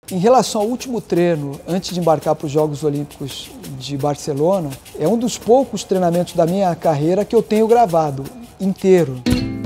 Em relação ao último treino, antes de embarcar para os Jogos Olímpicos de Barcelona, é um dos poucos treinamentos da minha carreira que eu tenho gravado inteiro.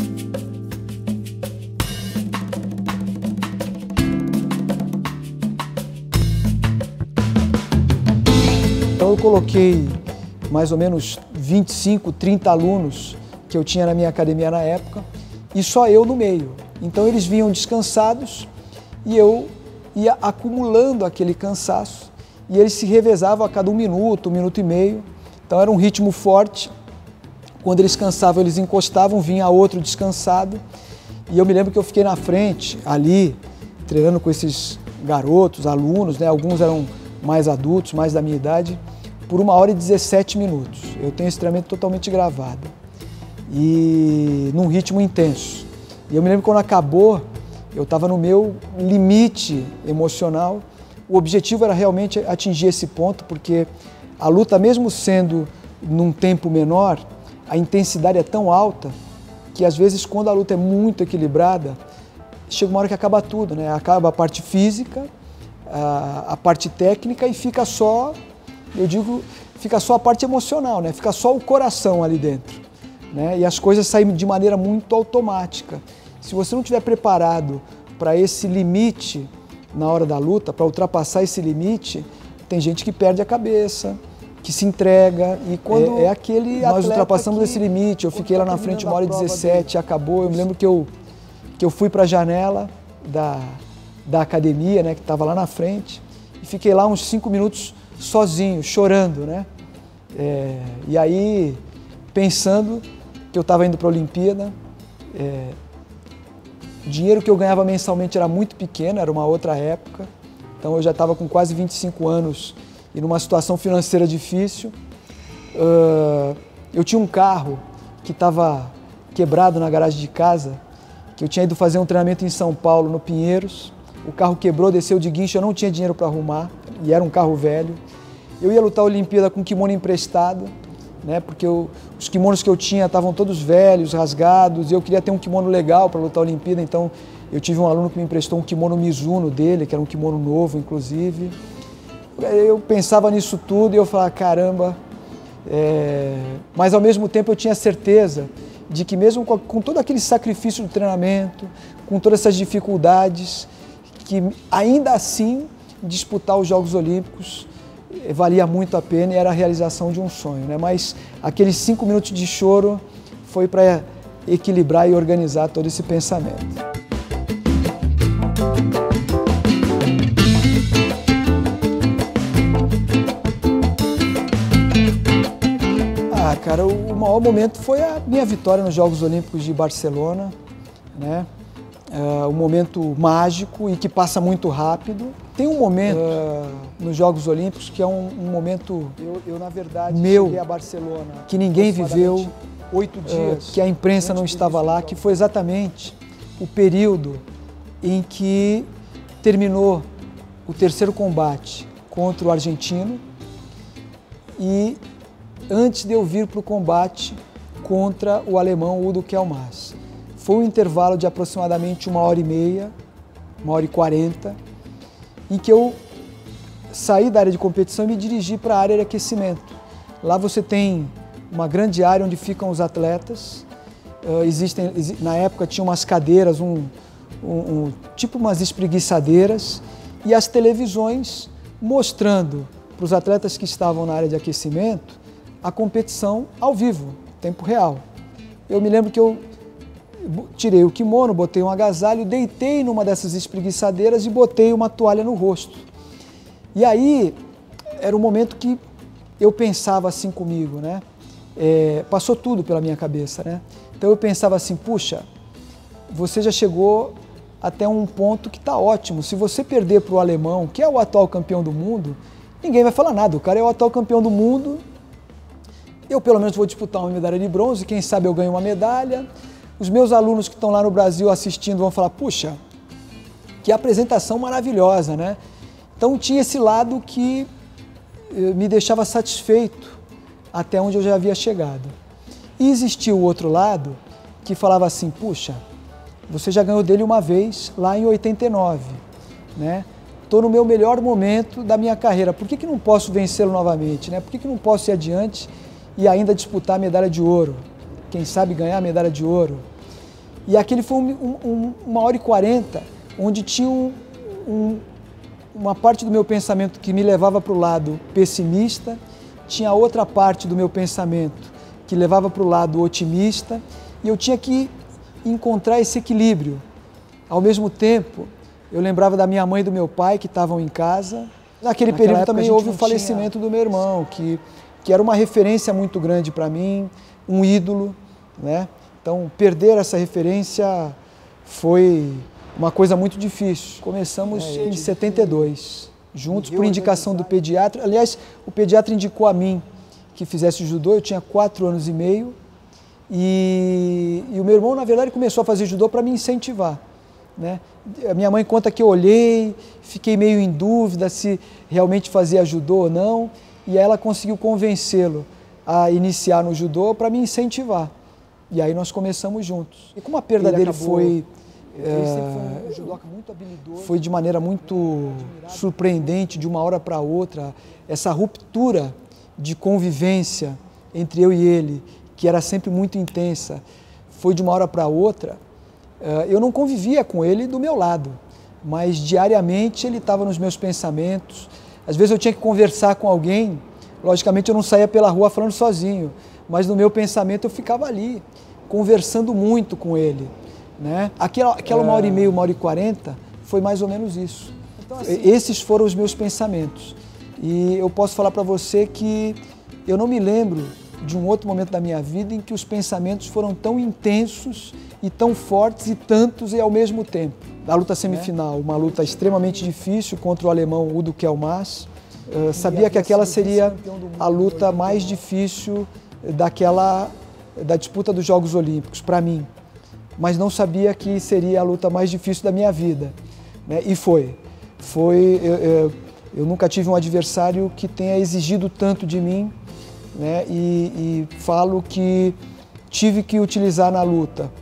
Então eu coloquei mais ou menos 25, 30 alunos que eu tinha na minha academia na época e só eu no meio. Então eles vinham descansados e eu ia acumulando aquele cansaço e eles se revezavam a cada um minuto e meio. Então era um ritmo forte. Quando eles cansavam, eles encostavam, vinha outro descansado. E eu me lembro que eu fiquei na frente, ali, treinando com esses garotos, alunos, né? Alguns eram mais adultos, mais da minha idade, por 1h17 minutos. Eu tenho esse treinamento totalmente gravado. E num ritmo intenso. E eu me lembro que quando acabou, eu estava no meu limite emocional. O objetivo era realmente atingir esse ponto, porque a luta, mesmo sendo num tempo menor, a intensidade é tão alta que às vezes quando a luta é muito equilibrada, chega uma hora que acaba tudo, né? Acaba a parte física, a parte técnica e fica só, eu digo, fica só a parte emocional, né? Fica só o coração ali dentro, né? E as coisas saem de maneira muito automática. Se você não estiver preparado para esse limite na hora da luta, para ultrapassar esse limite, tem gente que perde a cabeça, que se entrega, e quando nós ultrapassamos esse limite, eu fiquei lá na frente 1h17, acabou, eu me lembro que eu fui para a janela da academia, né, que estava lá na frente, e fiquei lá uns 5 minutos sozinho, chorando, né? E aí, pensando que eu estava indo para a Olimpíada, o dinheiro que eu ganhava mensalmente era muito pequeno, era uma outra época, então eu já estava com quase 25 anos e numa situação financeira difícil. Eu tinha um carro que estava quebrado na garagem de casa, que eu tinha ido fazer um treinamento em São Paulo, no Pinheiros. O carro quebrou, desceu de guincho, eu não tinha dinheiro para arrumar, e era um carro velho. Eu ia lutar a Olimpíada com kimono emprestado, né, porque os kimonos que eu tinha estavam todos velhos, rasgados, e eu queria ter um kimono legal para lutar a Olimpíada, então eu tive um aluno que me emprestou um kimono Mizuno dele, que era um kimono novo, inclusive. Eu pensava nisso tudo e eu falava, caramba, mas ao mesmo tempo eu tinha certeza de que mesmo com todo aquele sacrifício do treinamento, com todas essas dificuldades, que ainda assim disputar os Jogos Olímpicos valia muito a pena e era a realização de um sonho, né? Mas aqueles 5 minutos de choro foi para equilibrar e organizar todo esse pensamento. Cara, o maior momento foi a minha vitória nos Jogos Olímpicos de Barcelona, né? Um momento mágico e que passa muito rápido. Tem um momento nos Jogos Olímpicos que é um momento, eu na verdade cheguei a Barcelona, que ninguém viveu, 8 dias, que a imprensa não estava lá, que foi exatamente o período em que terminou o terceiro combate contra o argentino e antes de eu vir para o combate contra o alemão Udo Kielmass. Foi um intervalo de aproximadamente 1h30, 1h40, em que eu saí da área de competição e me dirigi para a área de aquecimento. Lá você tem uma grande área onde ficam os atletas. Na época tinha umas cadeiras, tipo umas espreguiçadeiras, e as televisões mostrando para os atletas que estavam na área de aquecimento a competição ao vivo, tempo real. Eu me lembro que eu tirei o kimono, botei um agasalho, deitei numa dessas espreguiçadeiras e botei uma toalha no rosto. E aí era um momento que eu pensava assim comigo, né? Passou tudo pela minha cabeça, né? Então eu pensava assim, puxa, você já chegou até um ponto que está ótimo. Se você perder para o alemão, que é o atual campeão do mundo, ninguém vai falar nada. O cara é o atual campeão do mundo. Eu pelo menos vou disputar uma medalha de bronze, quem sabe eu ganho uma medalha. Os meus alunos que estão lá no Brasil assistindo vão falar, puxa, que apresentação maravilhosa, né? Então tinha esse lado que me deixava satisfeito até onde eu já havia chegado. E existia o outro lado que falava assim, puxa, você já ganhou dele uma vez lá em 89, né? estou no meu melhor momento da minha carreira, por que não posso vencê-lo novamente, né? Por que não posso ir adiante e ainda disputar a medalha de ouro? Quem sabe ganhar a medalha de ouro? E aquele foi 1h40, onde tinha uma parte do meu pensamento que me levava para o lado pessimista, tinha outra parte do meu pensamento que levava para o lado otimista, e eu tinha que encontrar esse equilíbrio. Ao mesmo tempo, eu lembrava da minha mãe e do meu pai que estavam em casa. Naquele período também houve o falecimento do meu irmão, que era uma referência muito grande para mim, um ídolo, né? Então, perder essa referência foi uma coisa muito difícil. Começamos em 72, juntos, por indicação do pediatra. Aliás, o pediatra indicou a mim que fizesse judô, eu tinha 4 anos e meio, e o meu irmão, na verdade, começou a fazer judô para me incentivar, né? A minha mãe conta que eu olhei, fiquei meio em dúvida se realmente fazia judô ou não, e aí ela conseguiu convencê-lo a iniciar no judô para me incentivar. E aí nós começamos juntos. E como a perda dele foi de maneira muito surpreendente, de uma hora para outra, essa ruptura de convivência entre eu e ele, que era sempre muito intensa, foi de uma hora para outra. Eu não convivia com ele do meu lado, mas diariamente ele estava nos meus pensamentos. Às vezes eu tinha que conversar com alguém, logicamente eu não saía pela rua falando sozinho, mas no meu pensamento eu ficava ali, conversando muito com ele, né? Aquela 1h30, 1h40 foi mais ou menos isso. Então, assim, esses foram os meus pensamentos. E eu posso falar para você que eu não me lembro de um outro momento da minha vida em que os pensamentos foram tão intensos e tão fortes e tantos e ao mesmo tempo. A luta semifinal, uma luta extremamente difícil contra o alemão Udo Kelmas. Sabia que aquela seria a luta mais difícil da disputa dos Jogos Olímpicos, para mim. Mas não sabia que seria a luta mais difícil da minha vida, né? E foi. Eu nunca tive um adversário que tenha exigido tanto de mim, né? E falo que tive que utilizar na luta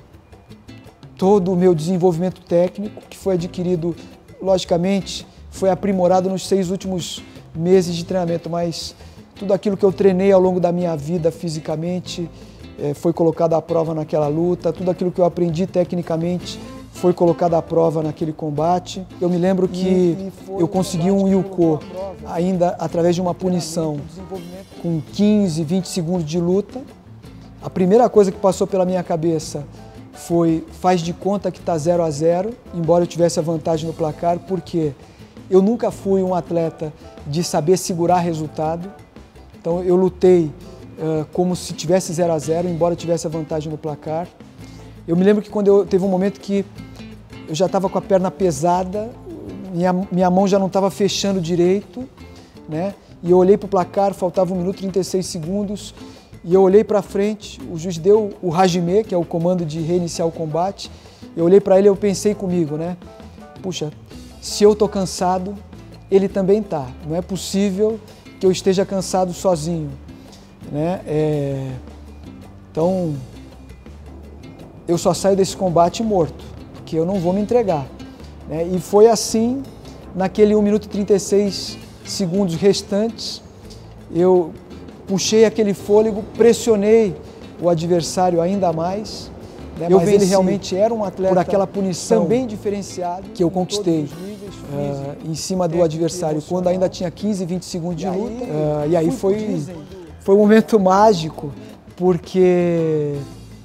todo o meu desenvolvimento técnico, que foi adquirido, logicamente, foi aprimorado nos 6 últimos meses de treinamento, mas tudo aquilo que eu treinei ao longo da minha vida fisicamente foi colocado à prova naquela luta, tudo aquilo que eu aprendi tecnicamente foi colocado à prova naquele combate. Eu me lembro que eu consegui um Yuko ainda através de uma punição com 15, 20 segundos de luta. A primeira coisa que passou pela minha cabeça foi: faz de conta que está 0-0, embora eu tivesse a vantagem no placar, porque eu nunca fui um atleta de saber segurar resultado. Então eu lutei como se tivesse 0-0, embora eu tivesse a vantagem no placar. Eu me lembro que teve um momento que eu já estava com a perna pesada, minha mão já não estava fechando direito, né? E eu olhei para o placar, faltava 1 minuto e 36 segundos, e eu olhei para frente, o juiz deu o hajime, que é o comando de reiniciar o combate. Eu olhei para ele e eu pensei comigo, né? Puxa, se eu estou cansado, ele também está. Não é possível que eu esteja cansado sozinho, né? Então, eu só saio desse combate morto, porque eu não vou me entregar, né? E foi assim, naquele 1 minuto e 36 segundos restantes, eu puxei aquele fôlego, pressionei o adversário ainda mais, né? Mas ele realmente era um atleta, por aquela punição também diferenciado, que eu conquistei em cima do adversário, quando ainda tinha 15, 20 segundos de luta. E aí foi um momento mágico, porque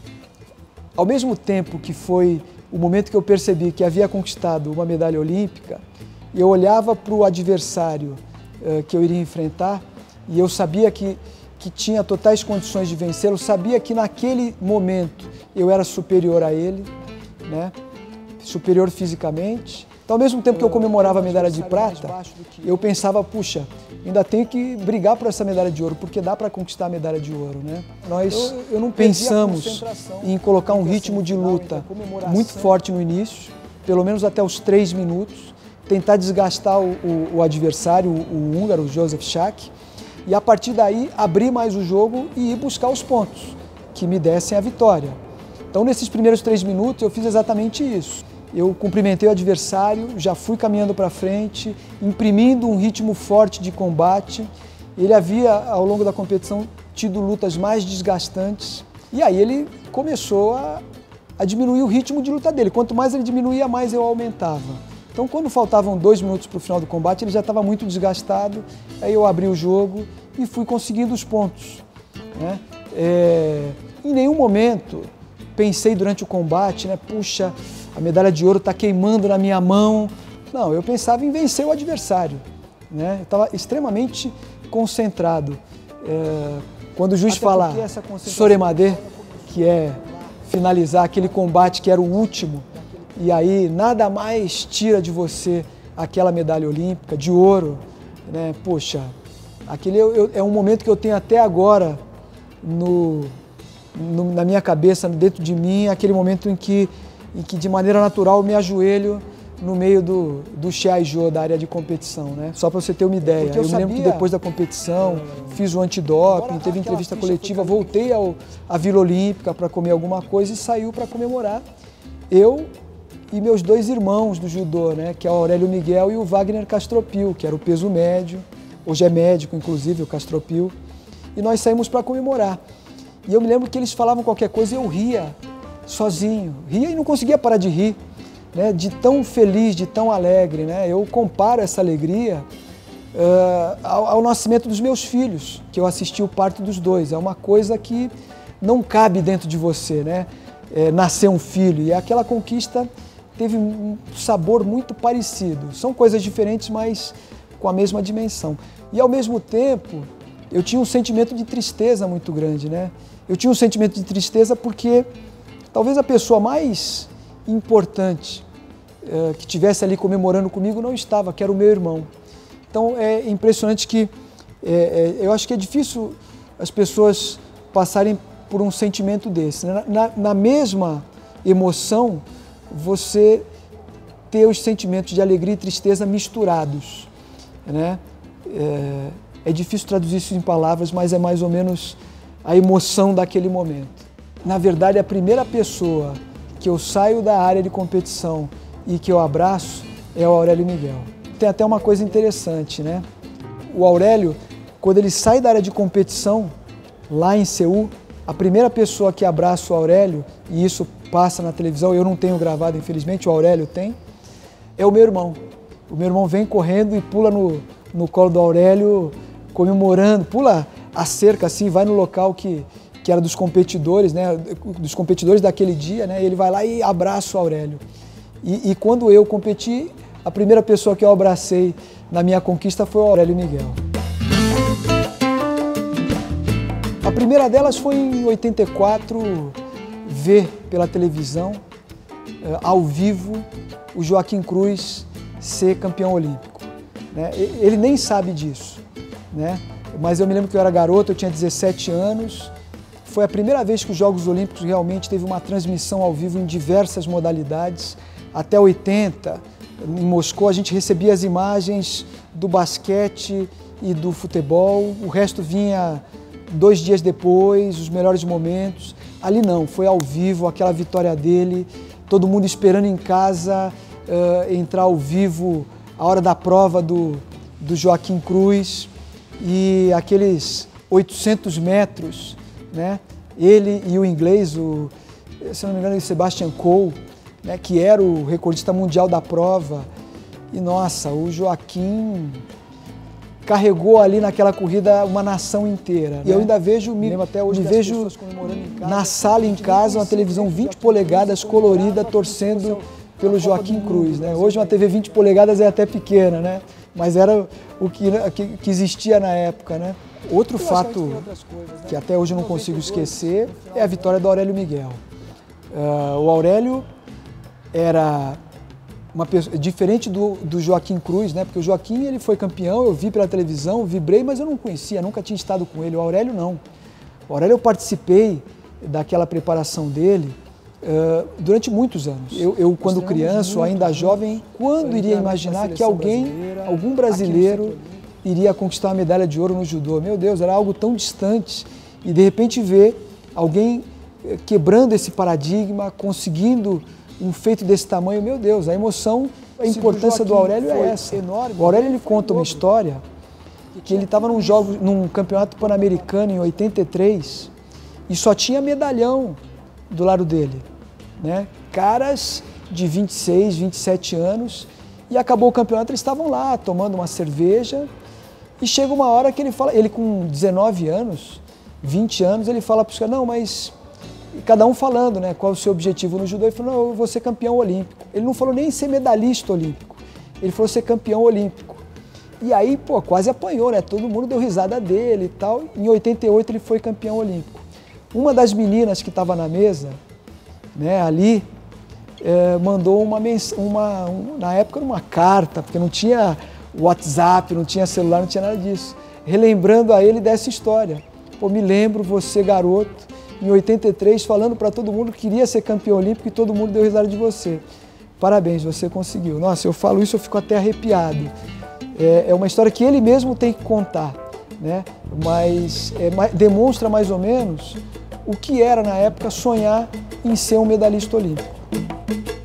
ao mesmo tempo que foi o momento que eu percebi que havia conquistado uma medalha olímpica, eu olhava para o adversário que eu iria enfrentar e eu sabia que tinha totais condições de vencê-lo, sabia que naquele momento eu era superior a ele, né? Superior fisicamente. Então, ao mesmo tempo que eu comemorava a medalha de prata, eu pensava, puxa, ainda tenho que brigar por essa medalha de ouro, porque dá para conquistar a medalha de ouro, né? Nós não pensamos em colocar um ritmo de luta muito forte no início, pelo menos até os 3 minutos, tentar desgastar o adversário, o húngaro, o Joseph Schack, e a partir daí abrir mais o jogo e ir buscar os pontos que me dessem a vitória. Então, nesses primeiros 3 minutos, eu fiz exatamente isso. eu cumprimentei o adversário, já fui caminhando para frente, imprimindo um ritmo forte de combate. Ele havia, ao longo da competição, tido lutas mais desgastantes. E aí ele começou a diminuir o ritmo de luta dele. Quanto mais ele diminuía, mais eu aumentava. Então, quando faltavam 2 minutos para o final do combate, ele já estava muito desgastado. Aí eu abri o jogo e fui conseguindo os pontos, né? Em nenhum momento pensei durante o combate, né? Puxa, a medalha de ouro está queimando na minha mão. Não, eu pensava em vencer o adversário, né? Eu estava extremamente concentrado. Quando o juiz fala Soremade, que é finalizar aquele combate que era o último, e aí nada mais tira de você aquela medalha olímpica de ouro, né? Poxa, aquele é um momento que eu tenho até agora na minha cabeça, dentro de mim, aquele momento em que de maneira natural eu me ajoelho no meio do Xiaijô, da área de competição, né? Só para você ter uma ideia. Eu me lembro que depois da competição, fiz o antidoping, teve entrevista coletiva, voltei à Vila Olímpica para comer alguma coisa e saiu para comemorar. Eu e meus 2 irmãos do judô, né? Que é o Aurélio Miguel e o Wagner Castropil, que era o peso médio, hoje é médico, inclusive, o Castropil. E nós saímos para comemorar. E eu me lembro que eles falavam qualquer coisa e eu ria sozinho. Ria e não conseguia parar de rir, né? De tão feliz, de tão alegre, né? Eu comparo essa alegria ao nascimento dos meus filhos, que eu assisti o parto dos 2. É uma coisa que não cabe dentro de você, né? Nascer um filho. E aquela conquista teve um sabor muito parecido. São coisas diferentes, mas com a mesma dimensão. E ao mesmo tempo, eu tinha um sentimento de tristeza muito grande, né? Eu tinha um sentimento de tristeza porque talvez a pessoa mais importante que estivesse ali comemorando comigo não estava, que era o meu irmão. Então é impressionante que eu acho que é difícil as pessoas passarem por um sentimento desse, né? Na mesma emoção, você ter os sentimentos de alegria e tristeza misturados, né? É difícil traduzir isso em palavras, mas é mais ou menos a emoção daquele momento. Na verdade, a primeira pessoa que eu saio da área de competição e que eu abraço é o Aurélio Miguel. Tem até uma coisa interessante, né? O Aurélio, quando ele sai da área de competição, lá em Seul, a primeira pessoa que abraça o Aurélio, e isso passa na televisão, eu não tenho gravado, infelizmente, o Aurélio tem, é o meu irmão. O meu irmão vem correndo e pula no colo do Aurélio, comemorando, pula a cerca assim, vai no local que era dos competidores, né, dos competidores daquele dia, né, e ele vai lá e abraça o Aurélio. E quando eu competi, a primeira pessoa que eu abracei na minha conquista foi o Aurélio Miguel. A primeira delas foi em 84, ver pela televisão, ao vivo, o Joaquim Cruz ser campeão olímpico, né? Ele nem sabe disso, né? Mas eu me lembro que eu era garoto, eu tinha 17 anos, foi a primeira vez que os Jogos Olímpicos realmente teve uma transmissão ao vivo em diversas modalidades. Até 80, em Moscou, a gente recebia as imagens do basquete e do futebol, o resto vinha 2 dias depois, os melhores momentos. Ali não, foi ao vivo, aquela vitória dele, todo mundo esperando em casa entrar ao vivo a hora da prova do Joaquim Cruz e aqueles 800 metros, né? Ele e o inglês, se não me engano, o Sebastian Coe, né, que era o recordista mundial da prova. E nossa, o Joaquim carregou ali naquela corrida uma nação inteira, né? E eu ainda vejo, me vejo na sala em casa, uma televisão 20 polegadas colorida torcendo pelo Joaquim Cruz, né? Hoje uma TV 20 polegadas é até pequena, né? Mas era o que existia na época, né? Outro fato que até hoje eu não consigo esquecer é a vitória do Aurélio Miguel. O Aurélio era uma pessoa diferente do Joaquim Cruz, né? Porque o Joaquim, ele foi campeão, eu vi pela televisão, vibrei, mas eu não conhecia, nunca tinha estado com ele. O Aurélio não. O Aurélio eu participei daquela preparação dele durante muitos anos. Eu quando criança, ainda jovem, quando iria imaginar que algum brasileiro iria conquistar uma medalha de ouro no judô? Meu Deus, era algo tão distante. E de repente ver alguém quebrando esse paradigma, conseguindo um feito desse tamanho, meu Deus, a emoção, a importância do Aurélio é essa. Enorme. O Aurélio ele conta uma história que ele estava num campeonato pan-americano em 83 e só tinha medalhão do lado dele, né? Caras de 26, 27 anos, e acabou o campeonato, eles estavam lá tomando uma cerveja e chega uma hora que ele fala, ele com 19 anos, 20 anos, ele fala para os caras, não, mas cada um falando, né, qual é o seu objetivo no judô, ele falou, não, eu vou ser campeão olímpico. Ele não falou nem ser medalhista olímpico, ele falou ser campeão olímpico. E aí, pô, quase apanhou, né, todo mundo deu risada dele e tal. Em 88 ele foi campeão olímpico. Uma das meninas que estava na mesa, né, ali, mandou na época uma carta, porque não tinha WhatsApp, não tinha celular, não tinha nada disso, relembrando a ele dessa história. Pô, me lembro, você garoto, em 83, falando para todo mundo que queria ser campeão olímpico e todo mundo deu risada de você. Parabéns, você conseguiu. Nossa, eu falo isso, eu fico até arrepiado. É uma história que ele mesmo tem que contar, né? Mas demonstra mais ou menos o que era na época sonhar em ser um medalhista olímpico.